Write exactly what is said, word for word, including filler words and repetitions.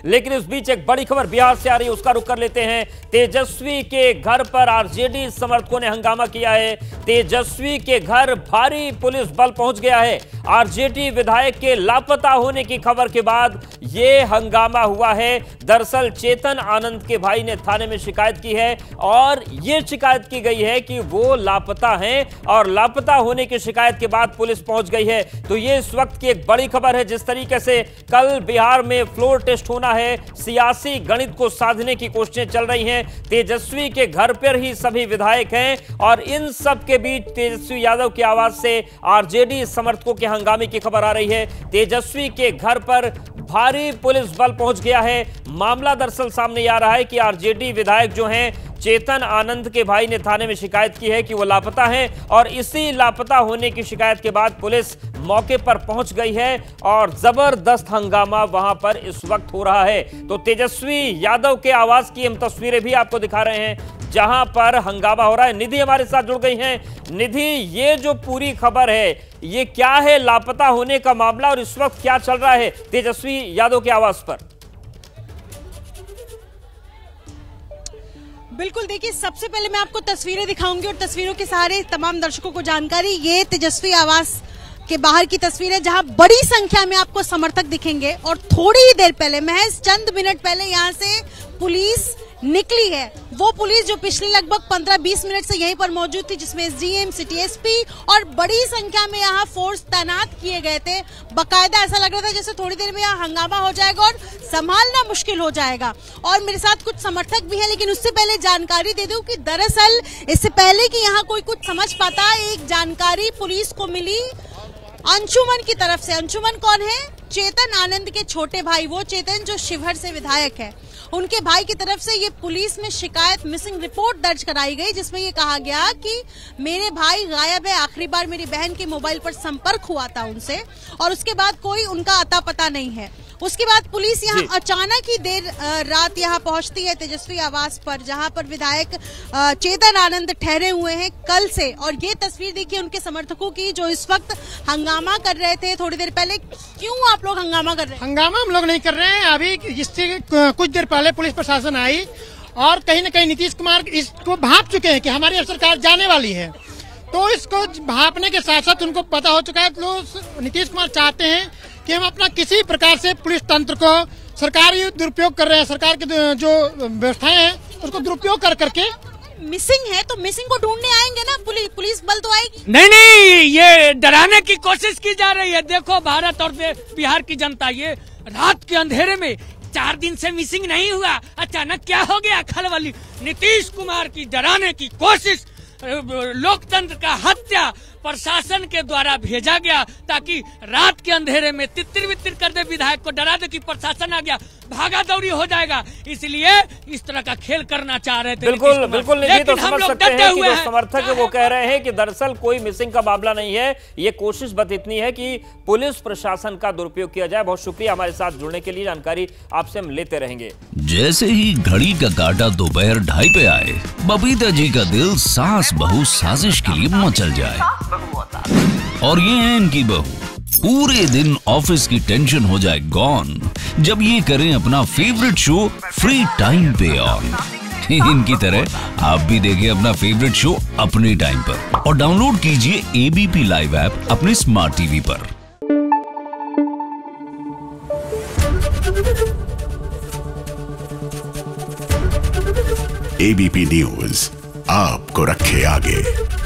लेकिन इस बीच एक बड़ी खबर बिहार से आ रही है, उसका रुख कर लेते हैं। तेजस्वी के घर पर आरजेडी समर्थकों ने हंगामा किया है। तेजस्वी के घर भारी पुलिस बल पहुंच गया है। आरजेडी विधायक के लापता होने की खबर के बाद यह हंगामा हुआ है। दरअसल चेतन आनंद के भाई ने थाने में शिकायत की है और यह शिकायत की गई है कि वो लापता हैं और लापता होने की शिकायत के बाद पुलिस पहुंच गई है। तो यह इस वक्त की एक बड़ी खबर है। जिस तरीके से कल बिहार में फ्लोर टेस्ट होना है, सियासी गणित को साधने की कोशिशें चल रही हैं। तेजस्वी के घर पर ही सभी विधायक हैं और इन सब के बीच तेजस्वी यादव की आवाज से आरजेडी समर्थकों के हंगामे की खबर आ रही है। तेजस्वी के घर पर भारी पुलिस बल पहुंच गया है। मामला दरअसल सामने आ रहा है कि आरजेडी विधायक जो हैं चेतन आनंद के भाई ने थाने में शिकायत की है कि वो लापता हैं और इसी लापता होने की शिकायत के बाद पुलिस मौके पर पहुंच गई है और जबरदस्त हंगामा वहां पर इस वक्त हो रहा है। तो तेजस्वी यादव के आवास की हम तस्वीरें भी आपको दिखा रहे हैं जहां पर हंगामा हो रहा है। निधि हमारे साथ जुड़ गई हैं। निधि, ये जो पूरी खबर है ये क्या है, लापता होने का मामला और इस वक्त क्या चल रहा है तेजस्वी यादव के आवास पर? बिल्कुल, देखिए सबसे पहले मैं आपको तस्वीरें दिखाऊंगी और तस्वीरों के सहारे तमाम दर्शकों को जानकारी। ये तेजस्वी आवास के बाहर की तस्वीर है जहां बड़ी संख्या में आपको समर्थक दिखेंगे और थोड़ी ही देर पहले, महज चंद मिनट पहले यहां से पुलिस निकली है। वो पुलिस जो पिछले लगभग पंद्रह बीस मिनट से यहीं पर मौजूद थी, जिसमें एसडीएम, सिटी एसपी और बड़ी संख्या में यहाँ फोर्स तैनात किए गए थे। बाकायदा ऐसा लग रहा था जैसे थोड़ी देर में यहाँ हंगामा हो जाएगा और संभालना मुश्किल हो जाएगा। और मेरे साथ कुछ समर्थक भी हैं, लेकिन उससे पहले जानकारी दे दूं कि दरअसल इससे पहले कि यहाँ कोई कुछ समझ पाता, एक जानकारी पुलिस को मिली अंशुमन की तरफ से। अंशुमन कौन है? चेतन आनंद के छोटे भाई, वो चेतन जो शिवहर से विधायक है, उनके भाई की तरफ से ये पुलिस में शिकायत, मिसिंग रिपोर्ट दर्ज कराई गई, जिसमें ये कहा गया कि मेरे भाई गायब है। आखिरी बार मेरी बहन के मोबाइल पर संपर्क हुआ था उनसे और उसके बाद कोई उनका अता पता नहीं है। उसके बाद पुलिस यहाँ अचानक ही देर रात यहाँ पहुंचती है तेजस्वी आवास पर, जहां पर विधायक चेतन आनंद ठहरे हुए हैं कल से। और ये तस्वीर देखिए उनके समर्थकों की जो इस वक्त हंगामा कर रहे थे थोड़ी देर पहले। क्यों आप लोग हंगामा कर रहे हैं? हंगामा हम लोग नहीं कर रहे हैं। अभी जिससे कुछ देर पहले पुलिस प्रशासन आई और कहीं न कहीं नीतीश कुमार इसको भाप चुके हैं कि हमारी अब सरकार जाने वाली है। तो इसको भापने के साथ साथ उनको पता हो चुका है, तो नीतीश कुमार चाहते हैं कि हम अपना किसी प्रकार से पुलिस तंत्र को सरकारी दुरुपयोग कर रहे हैं, सरकार की जो व्यवस्थाएं हैं उसको दुरुपयोग कर करके। मिसिंग है तो मिसिंग को ढूंढने आएंगे ना, पुलिस पुलिस बल तो आएगी। नहीं नहीं, ये डराने की कोशिश की जा रही है। देखो भारत और बिहार की जनता, ये रात के अंधेरे में चार दिन से मिसिंग नहीं हुआ, अचानक क्या हो गया खलबली। नीतीश कुमार की डराने की कोशिश, लोकतंत्र का हत्या प्रशासन के द्वारा भेजा गया ताकि रात के अंधेरे में तितिर बितिर कर दे, विधायक को डरा दे कि प्रशासन आ गया, भागा दौड़ी हो जाएगा। इसलिए इस तरह का खेल करना चाह रहे थे। बिल्कुल बिल्कुल नहीं, तो समझ सकते हैं कि जो समर्थक है वो कह रहे हैं कि दरअसल कोई मिसिंग का मामला नहीं है, ये कोशिश बस इतनी है कि पुलिस प्रशासन का दुरुपयोग किया जाए। बहुत शुक्रिया हमारे साथ जुड़ने के लिए, जानकारी आपसे हम लेते रहेंगे। जैसे ही घड़ी का काटा दोपहर ढाई पे आए, बबीता जी का दिल सास बहू साजिश के लिए मचल जाए। और ये है इनकी बहू, पूरे दिन ऑफिस की टेंशन हो जाए गॉन जब ये करें अपना फेवरेट शो फ्री टाइम पे ऑन। इनकी तरह आप भी देखिए अपना फेवरेट शो अपने टाइम पर और डाउनलोड कीजिए एबीपी लाइव ऐप अपने स्मार्ट टीवी पर। एबीपी न्यूज आपको रखे आगे।